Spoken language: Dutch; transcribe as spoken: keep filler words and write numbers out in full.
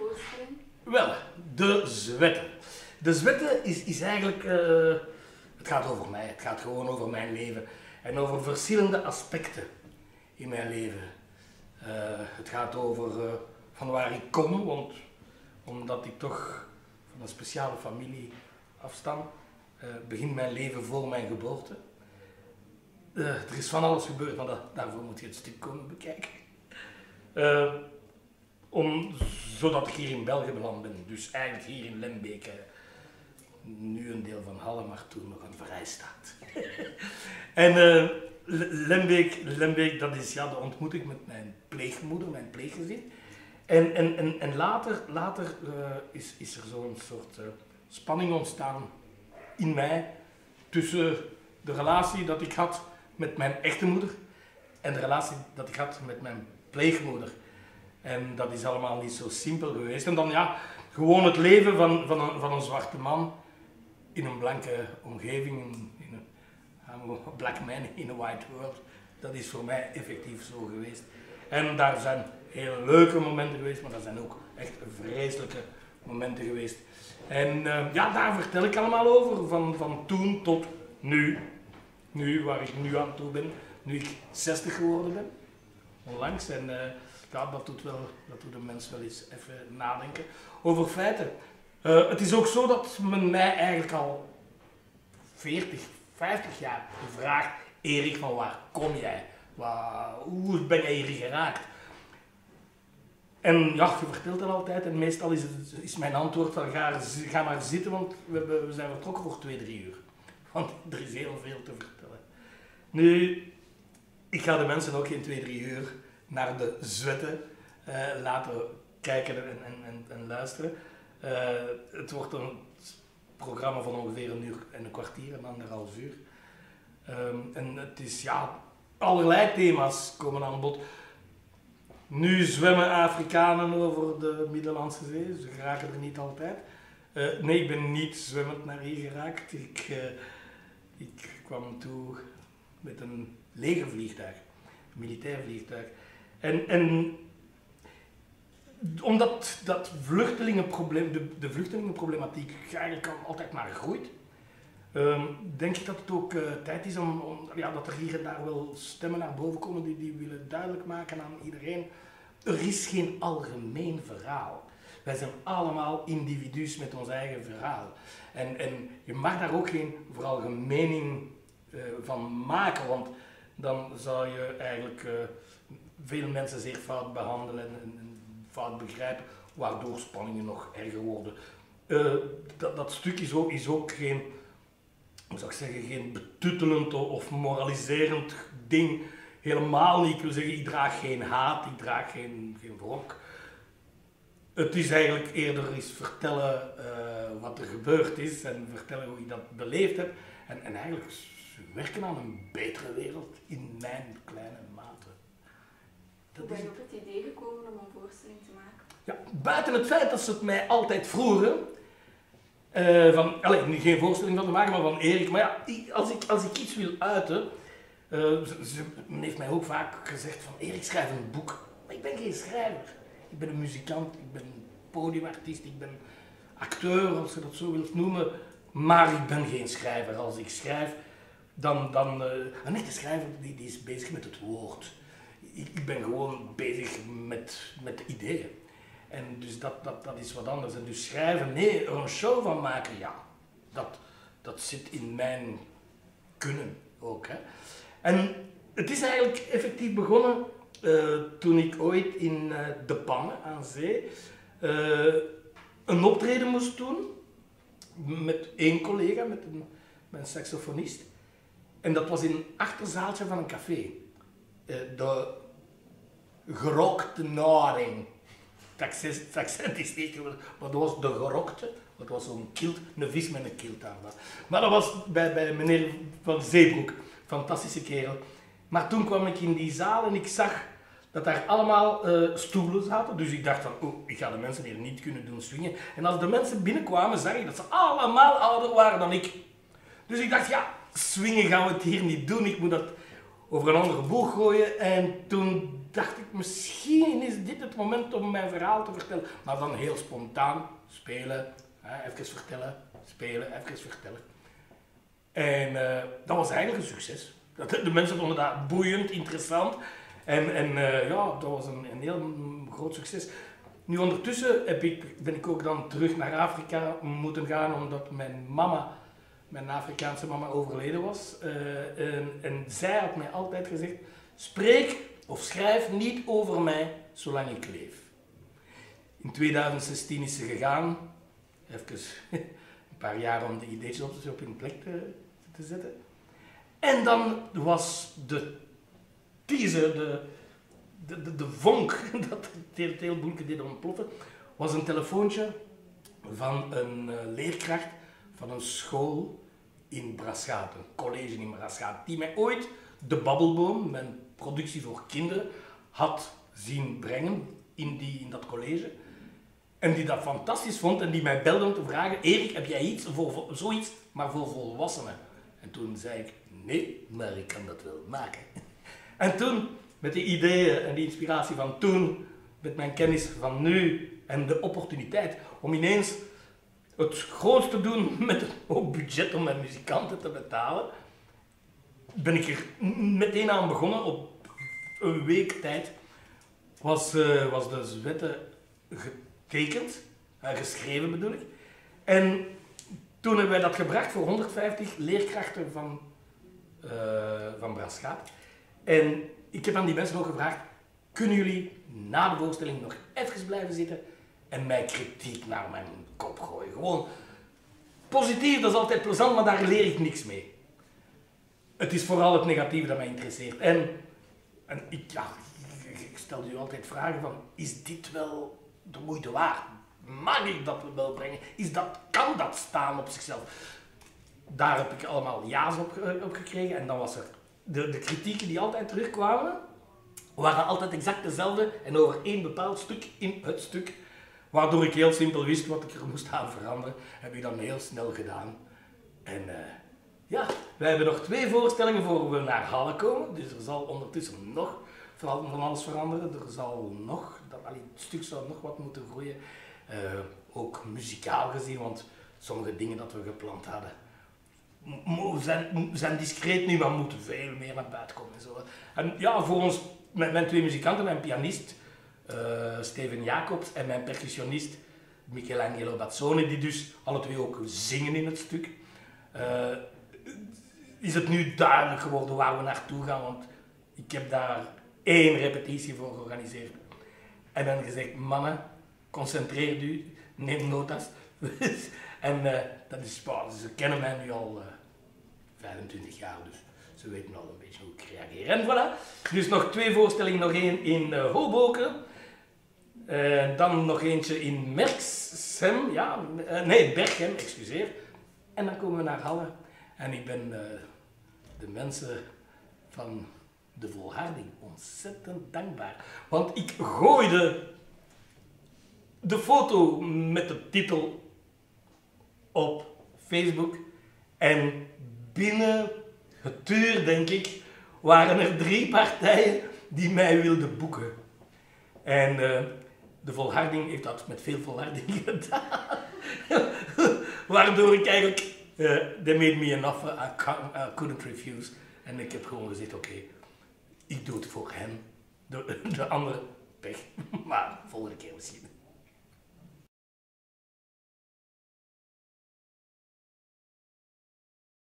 voorstelling? Wel, De Zwetten. De Zwetten is, is eigenlijk... Uh, het gaat over mij, het gaat gewoon over mijn leven. En over verschillende aspecten in mijn leven. Uh, het gaat over uh, van waar ik kom, want omdat ik toch van een speciale familie afstam, uh, begint mijn leven voor mijn geboorte. Uh, er is van alles gebeurd, maar dat, daarvoor moet je het stuk komen bekijken. Uh, om, zodat ik hier in België beland ben, dus eigenlijk hier in Lembeek. Uh, nu een deel van Halle, maar toen nog een Vrijstaat. En uh, Lembeek, Lembeek, dat is ja, de ontmoeting met mijn pleegmoeder, mijn pleeggezin. En, en, en, en later, later uh, is, is er zo'n soort uh, spanning ontstaan in mij tussen de relatie dat ik had met mijn echte moeder en de relatie dat ik had met mijn pleegmoeder. En dat is allemaal niet zo simpel geweest. En dan ja, gewoon het leven van, van, een, van een zwarte man in een blanke omgeving, in, in een I'm a black man in a white world, dat is voor mij effectief zo geweest. En daar zijn heel leuke momenten geweest, maar er zijn ook echt vreselijke momenten geweest. En uh, ja, daar vertel ik allemaal over, van, van toen tot nu. Nu, waar ik nu aan toe ben, nu ik zestig geworden ben, onlangs. En uh, ja, dat doet, wel, dat doet de mens wel eens even nadenken over feiten. Uh, het is ook zo dat men mij eigenlijk al veertig, vijftig jaar vraagt, Erik, van waar kom jij? Waar, hoe ben jij hier geraakt? En ja, je vertelt dat altijd en meestal is, het, is mijn antwoord van ga, ga maar zitten, want we, we zijn vertrokken voor twee, drie uur. Want er is heel veel te vertellen. Nu, ik ga de mensen ook geen twee, drie uur naar De Zwetten uh, laten kijken en, en, en, en luisteren. Uh, het wordt een programma van ongeveer een uur en een kwartier, een anderhalf uur. Um, en het is, ja, allerlei thema's komen aan bod. Nu zwemmen Afrikanen over de Middellandse Zee, ze geraken er niet altijd. Uh, nee, ik ben niet zwemmend naar hier geraakt. Ik, uh, ik kwam toe met een legervliegtuig, een militair vliegtuig. En, en omdat dat vluchtelingenprobleem, de, de vluchtelingenproblematiek eigenlijk al altijd maar groeit, um, denk ik dat het ook uh, tijd is om, om ja, dat er hier en daar wel stemmen naar boven komen die, die willen duidelijk maken aan iedereen. Er is geen algemeen verhaal. Wij zijn allemaal individu's met ons eigen verhaal. En, en je mag daar ook geen veralgemening uh, van maken, want dan zou je eigenlijk uh, veel mensen zeer fout behandelen en, en fout begrijpen, waardoor spanningen nog erger worden. Uh, dat, dat stuk is ook, is ook geen, hoe zou ik zeggen, geen betuttelend of moraliserend ding. Helemaal niet. Ik wil zeggen, ik draag geen haat, ik draag geen, geen wrok. Het is eigenlijk eerder eens vertellen uh, wat er gebeurd is en vertellen hoe ik dat beleefd heb. En, en eigenlijk werken aan een betere wereld in mijn kleine mate. Hoe ben je op het idee gekomen om een voorstelling te maken? Ja, buiten het feit dat ze het mij altijd vroegen, uh, van, allez, geen voorstelling van te maken, maar van Erik, maar ja, als ik, als ik iets wil uiten, uh, ze, ze, men heeft mij ook vaak gezegd van Erik, schrijf een boek. Maar ik ben geen schrijver. Ik ben een muzikant, ik ben een podiumartiest, ik ben acteur, als je dat zo wilt noemen, maar ik ben geen schrijver. Als ik schrijf, dan, dan uh, een echte schrijver die, die is bezig met het woord. Ik, ik ben gewoon bezig met, met ideeën. En dus dat, dat, dat is wat anders. En dus schrijven, nee, er een show van maken, ja, dat, dat zit in mijn kunnen ook. Hè. En het is eigenlijk effectief begonnen uh, toen ik ooit in uh, De Pannen aan Zee uh, een optreden moest doen met één collega, met een, met een saxofonist. En dat was in een achterzaaltje van een café. Uh, de gerokte naring. Het accent is niet geweldig, maar dat was de gerokte. Dat was zo'n kilt, een vis met een kilt aan. Maar dat was bij, bij meneer Van Zeebroek. Fantastische kerel. Maar toen kwam ik in die zaal en ik zag dat daar allemaal uh, stoelen zaten. Dus ik dacht van, oh, ik ga de mensen hier niet kunnen doen swingen. En als de mensen binnenkwamen, zag ik dat ze allemaal ouder waren dan ik. Dus ik dacht, ja, swingen gaan we het hier niet doen. Ik moet dat over een andere boeg gooien. En toen dacht ik, misschien is dit het moment om mijn verhaal te vertellen. Maar dan heel spontaan, spelen, hè, even vertellen, spelen, even vertellen. En uh, dat was eigenlijk een succes. De mensen vonden dat boeiend, interessant. En, en uh, ja, dat was een, een heel groot succes. Nu ondertussen heb ik, ben ik ook dan terug naar Afrika moeten gaan, omdat mijn mama, mijn Afrikaanse mama, overleden was. Uh, en, en zij had mij altijd gezegd, spreek of schrijf niet over mij zolang ik leef. In tweeduizend zestien is ze gegaan, even een paar jaar om de ideetjes op, op hun plek te, te zetten. En dan was de teaser, de, de, de, de vonk dat het hele boelke deed ontploffen, was een telefoontje van een uh, leerkracht van een school in Braschaat, een college in Braschaat, die mij ooit De Babbelboom, mijn productie voor kinderen, had zien brengen in, die, in dat college. En die dat fantastisch vond en die mij belde om te vragen, Erik, heb jij iets voor, voor zoiets, maar voor volwassenen? En toen zei ik, nee, maar ik kan dat wel maken. En toen, met de ideeën en de inspiratie van toen, met mijn kennis van nu en de opportuniteit om ineens het grootste te doen met een hoog budget om mijn muzikanten te betalen, ben ik er meteen aan begonnen. Op een week tijd was, uh, was de Zwette getekend, uh, geschreven bedoel ik. En toen hebben wij dat gebracht voor honderdvijftig leerkrachten van, uh, van Braschaat. En ik heb aan die mensen ook gevraagd, kunnen jullie na de voorstelling nog even blijven zitten en mij kritiek naar mijn kop gooien? Gewoon positief, dat is altijd plezant, maar daar leer ik niks mee. Het is vooral het negatieve dat mij interesseert. En, en ik, ja, ik stel u altijd vragen van, is dit wel de moeite waard? Mag ik dat wel brengen? Is dat, kan dat staan op zichzelf? Daar heb ik allemaal ja's op, op gekregen. En dan was er de, de kritieken die altijd terugkwamen, waren altijd exact dezelfde en over één bepaald stuk in het stuk. Waardoor ik heel simpel wist wat ik er moest aan veranderen. Heb ik dan heel snel gedaan. En uh, ja, wij hebben nog twee voorstellingen voor we naar Halle komen. Dus er zal ondertussen nog van alles veranderen. Er zal nog, dat, allee, het stuk zou nog wat moeten groeien. Uh, ook muzikaal gezien, want sommige dingen dat we gepland hadden zijn, zijn discreet nu, maar moeten veel meer naar buiten komen. En, zo. En ja, voor ons, mijn, mijn twee muzikanten, mijn pianist uh, Steven Jacobs en mijn percussionist Michelangelo Bazzoni, die dus alle twee ook zingen in het stuk, uh, is het nu duidelijk geworden waar we naartoe gaan, want ik heb daar één repetitie voor georganiseerd. En dan gezegd, mannen, concentreer u, neem notas. En uh, dat is, wow, ze kennen mij nu al uh, vijfentwintig jaar, dus ze weten al een beetje hoe ik reageer. En voilà, dus nog twee voorstellingen, nog één in uh, Hoboken, uh, dan nog eentje in Merksem, ja, uh, nee, Berchem, excuseer. En dan komen we naar Halle en ik ben uh, de mensen van de volharding ontzettend dankbaar. Want ik gooide de foto met de titel op Facebook en binnen het uur, denk ik, waren er drie partijen die mij wilden boeken. En uh, de volharding heeft dat met veel volharding gedaan. Waardoor ik eigenlijk, uh, they made me an offer I, I couldn't refuse. En ik heb gewoon gezegd, oké, okay, ik doe het voor hen. De, de andere pech, maar volgende keer misschien.